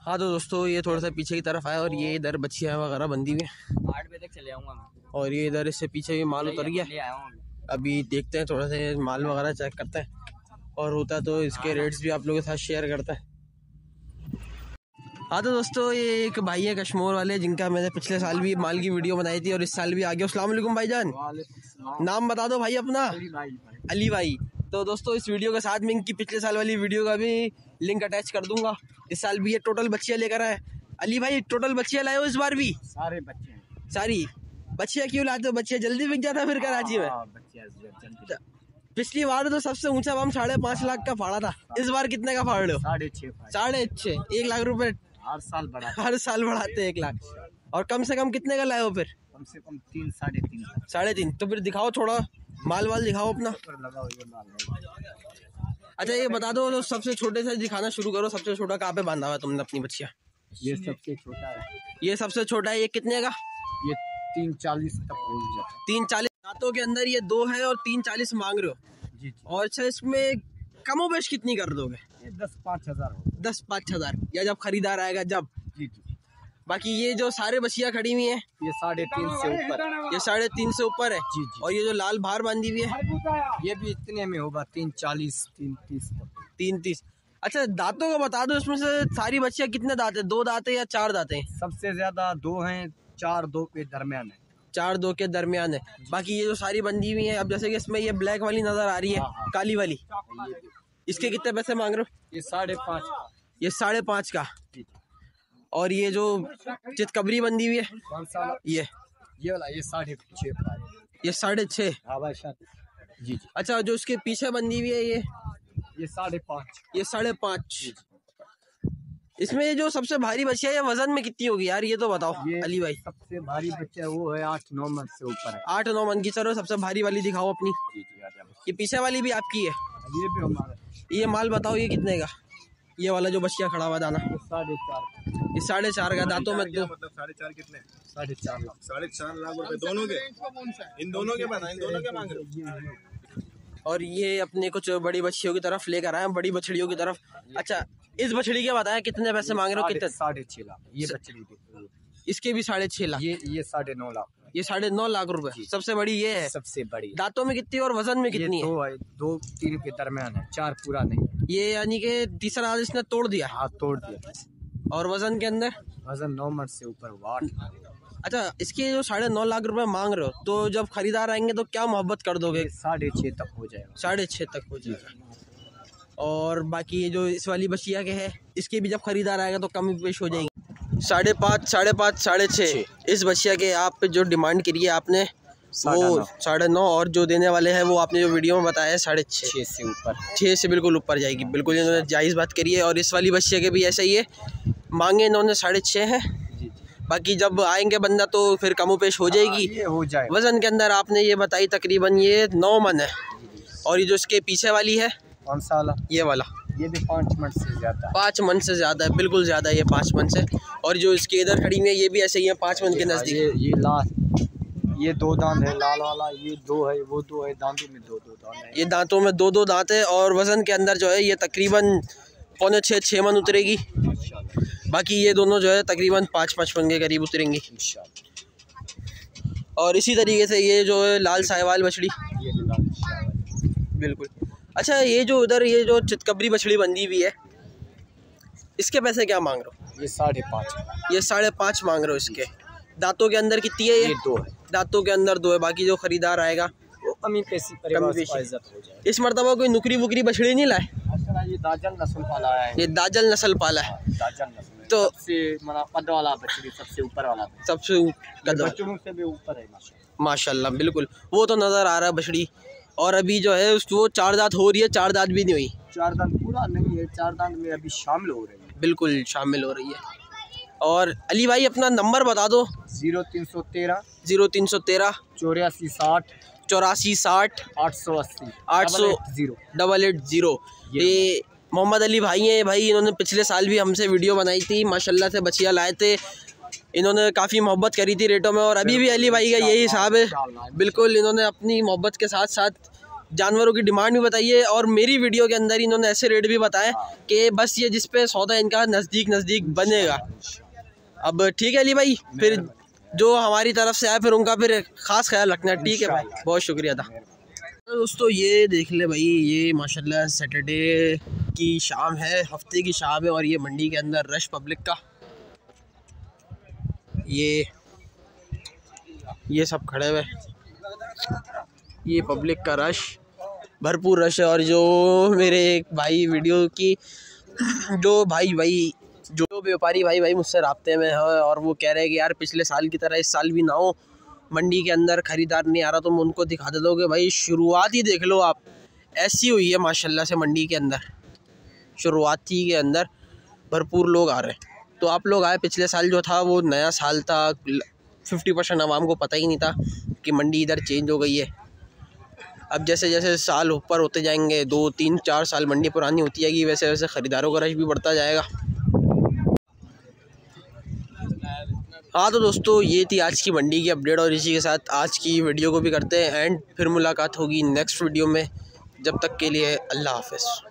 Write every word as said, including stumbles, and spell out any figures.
हाँ तो दोस्तों ये थोड़ा सा पीछे की तरफ आया और ये इधर बच्चियाँ वगैरह बंदी हुई हैं। आठ बजे तक चले आऊँगा मैं। और ये इधर इससे पीछे भी माल उतर गया। अभी देखते हैं, थोड़ा सा माल वगैरह चेक करते हैं और होता है तो इसके रेट्स भी आप लोगों के साथ शेयर करते हैं। हाँ तो दोस्तों ये एक भाई है कश्मीर वाले, जिनका मैंने पिछले साल भी माल की वीडियो बनाई थी और इस साल भी आ गया। अस्सलाम वालेकुम भाईजान, नाम बता दो भाई अपना। अली भाई, अली भाई। तो दोस्तों इस वीडियो के साथ में इनकी पिछले साल वाली वीडियो का भी लिंक अटैच कर दूंगा। इस साल भी ये टोटल बच्चियाँ लेकर आए। अली भाई टोटल बच्चियाँ लाए हो इस बार भी? सारे बच्चे हैं। सारी बच्चियाँ क्यों लाते हो? बच्चियाँ जल्दी बिक जाता फिर कराची में। पिछली बार तो सबसे ऊंचा बम साढ़े पाँच लाख का फाड़ा था, इस बार कितने का फाड़ लो? साढ़े छः साढ़े छः एक लाख रुपए हर साल बढ़ा हर साल बढ़ाते एक लाख। और कम से कम कितने का लाए हो फिर? कम से कम तीन साढ़े तीन साढ़े तीन। तो फिर दिखाओ थोड़ा माल वाल दिखाओ अपना। लगाओ ये माल। अच्छा ये बता दो तो सबसे छोटे से दिखाना शुरू करो। सबसे छोटा कहाँ पे बांधा हुआ है तुमने अपनी बच्चियाँ? ये सबसे छोटा है। ये सबसे छोटा है। ये कितने का? ये तीन चालीस तक हो जाता है। तीन चालीस दांतों के अंदर ये दो है और तीन चालीस मांग रहे हो जी जी। और अच्छा इसमें कमो बेश कितनी कर दोगे? ये दस पाँच हजार हो। दस पाँच हजार या जब खरीदार आएगा जब? जी जी। बाकी ये जो सारे बच्चियाँ खड़ी हुई हैं ये साढ़े तीन से ऊपर। ये साढ़े तीन से ऊपर है जी जी। और ये जो लाल बाहर बांधी हुई है ये भी इतने में होगा, तीन चालीस तीन तीस तीन तीस। अच्छा दांतों का बता दो, इसमें से सारी बच्चियाँ कितने दांत है? दो दांत है या चार दांत है? सबसे ज्यादा दो हैं, चार दो के दरमियान है। चार दो के दरमियान है। बाकी ये जो सारी बंदी हुई है, अब जैसे कि इसमें ये ब्लैक वाली नजर आ रही है, हाँ, हाँ। काली वाली, इसके कितने पैसे मांग रहे हो? ये साढ़े पाँच। ये साढ़े पाँच का। और ये जो चितकबरी बंदी हुई है कौन सा? ये ये वाला ये साढ़े छः। ये साढ़े छः। हाँ भाई जी जी। अच्छा जो इसके पीछे बंदी हुई है ये ये साढ़े पाँच। ये साढ़े पाँच। इसमें ये जो सबसे भारी बच्चियाँ है वजन में कितनी होगी यार, ये तो बताओ अली भाई। सबसे भारी बच्चा वो है आठ नौ मन से ऊपर है। आठ नौ मन की। चलो सबसे भारी वाली दिखाओ अपनी। जी जी। ये पीछे वाली भी आपकी है? ये भी हमारा। ये माल बताओ ये कितने का? ये वाला जो बच्चियाँ खड़ा हुआ दाना साढ़े चार। ये साढ़े चार का। दांतों में दो मतलब साढ़े चार कितने? साढ़े चार लाख। साढ़े चार लाख रुपए दोनों के? इन दोनों के बना, इन दोनों के मांग रहे हो? और ये अपने कुछ बड़ी बच्चियों की तरफ लेकर आए, बड़ी बछड़ियों की तरफ। अच्छा इस बछड़ी के बताया कितने पैसे मांग रहे हो? कितने? साढ़े छः लाख। ये बछड़ी इसके भी साढ़े छः लाख। ये ये साढ़े नौ लाख। ये साढ़े नौ लाख रुपए। सबसे बड़ी ये है। सबसे बड़ी। दांतों में कितनी और वजन में कितनी है? दो है, दो तीन के दरमियान है, चार पूरा नहीं। ये यानी कि तीसरा हाथ इसने तोड़ दिया। हाँ तोड़ दिया। और वजन के अंदर? वजन नौ मन से ऊपर वाट। अच्छा इसके जो साढ़े नौ लाख रुपए मांग रहे हो, तो जब खरीदार आएंगे तो क्या मोहब्बत कर दोगे? साढ़े छः तक हो जाएगा। साढ़े छः तक हो जाएगा। और बाकी ये जो इस वाली बच्चिया के है, इसके भी जब खरीदार आएगा तो कम पेश हो जाएगी। साढ़े पाँच साढ़े पाँच साढ़े छः। इस बच्चिया के आप जो डिमांड करी है आपने वो साढ़े नौ, और जो देने वाले हैं वो आपने जो वीडियो में बताया है साढ़े छः। छः से ऊपर। छः से बिल्कुल ऊपर जाएगी। बिल्कुल इन्होंने जायज़ बात करी है। और इस वाली बच्चिया के भी ऐसा ही है, मांगे इन्होंने साढ़े छः है। बाकी जब आएंगे बंदा तो फिर कमो पेश हो जाएगी। ये हो जाएगा। वज़न के अंदर आपने ये बताई तकरीबन ये नौ मन है। और ये जो इसके पीछे वाली है कौन सा वाला? ये वाला ये भी पाँच मन से ज़्यादा है। पाँच मन से ज़्यादा है, बिल्कुल ज़्यादा है ये पाँच मन से। और जो इसके इधर खड़ी हुई है ये भी ऐसे ही है, पाँच मन के नज़दीक। ये ये लाल, ये दो दांत है लाल वाला, ये दो है, वो दो है, दांतों में दो दो दांत है। ये दांतों में दो दो दांत है। और वज़न के अंदर जो है ये तकरीबन पौने छः छः मन उतरेगी। बाकी ये दोनों जो है तकरीबन पाँच पाँच मन के करीब उतरेंगी। और इसी तरीके से ये जो है लाल साहिवाल बछड़ी, ये भी लाल। बिल्कुल। अच्छा ये जो उधर ये जो चितकबरी बछड़ी बंदी हुई है, इसके पैसे क्या मांग रहे हो? ये साढ़े पाँच। ये साढ़े पाँच मांग रहे हो इसके। दांतों के अंदर कितनी है? ये दो है। दांतों के अंदर दो है। बाकी जो खरीदार आएगा वो कमी पेशी परिवार से इज्जत हो जाए। इस मरतबा कोई नुकरी वुकरी बछड़ी नहीं लाए? ये दाजल नस्ल पाला है। ये दाजल नस्ल पाला है। दाजल नस्ल तो सबसे मतलब कद वाला बछड़ी, सबसे ऊपर वाला, सबसे बच्चों से भी ऊपर है माशाल्लाह। बिल्कुल वो तो नज़र आ रहा है बछड़ी। और अभी जो है वो चार दांत हो रही है, चार दांत भी नहीं हुई। चार दांत पूरा नहीं है, चार दांत में अभी शामिल हो रही है। बिल्कुल शामिल हो रही है। और अली भाई अपना नंबर बता दो। जीरो तीन सौ तेरह जीरो तीन सौ तेरह चौरासी साठ चौरासी साठ आठ सौ अस्सी आठ सौ जीरो डबल एट ज़ीरो। ये मोहम्मद अली भाई हैं भाई। इन्होंने पिछले साल भी हमसे वीडियो बनाई थी, माशाल्लाह से बच्चियाँ लाए थे। इन्होंने काफ़ी मोहब्बत करी थी रेटों में। और अभी भी अली भाई का यही हिसाब है। बिल्कुल इन्होंने अपनी मोहब्बत के साथ साथ जानवरों की डिमांड भी बताइए, और मेरी वीडियो के अंदर इन्होंने ऐसे रेट भी बताए कि बस ये जिस पे सौदा इनका नज़दीक नज़दीक बनेगा। अब ठीक है अली भाई, फिर जो हमारी तरफ से आए फिर उनका फिर ख़ास ख्याल रखना। ठीक है भाई, बहुत शुक्रिया था। तो दोस्तों ये देख ले भाई, ये माशाल्लाह सैटरडे की शाम है, हफ्ते की शाम है, और ये मंडी के अंदर रश पब्लिक का, ये ये सब खड़े हुए, ये पब्लिक का रश, भरपूर रश है। और जो मेरे एक भाई वीडियो की जो भाई भाई जो व्यापारी भाई भाई मुझसे राब्ते में है, और वो कह रहे हैं कि यार पिछले साल की तरह इस साल भी ना हो, मंडी के अंदर ख़रीदार नहीं आ रहा, तो मैं उनको दिखा देता हूँ कि भाई शुरुआत ही देख लो आप, ऐसी हुई है माशाल्लाह से मंडी के अंदर। शुरुआत ही के अंदर भरपूर लोग आ रहे हैं। तो आप लोग आए, पिछले साल जो था वो नया साल था, फिफ्टी परसेंट आवाम को पता ही नहीं था कि मंडी इधर चेंज हो गई है। अब जैसे जैसे साल ऊपर होते जाएंगे, दो तीन चार साल मंडी पुरानी होती जाएगी, वैसे वैसे ख़रीदारों का रश भी बढ़ता जाएगा। हाँ तो दोस्तों ये थी आज की मंडी की अपडेट, और इसी के साथ आज की वीडियो को भी करते हैं एंड। फिर मुलाकात होगी नेक्स्ट वीडियो में, जब तक के लिए अल्लाह हाफ़िज़।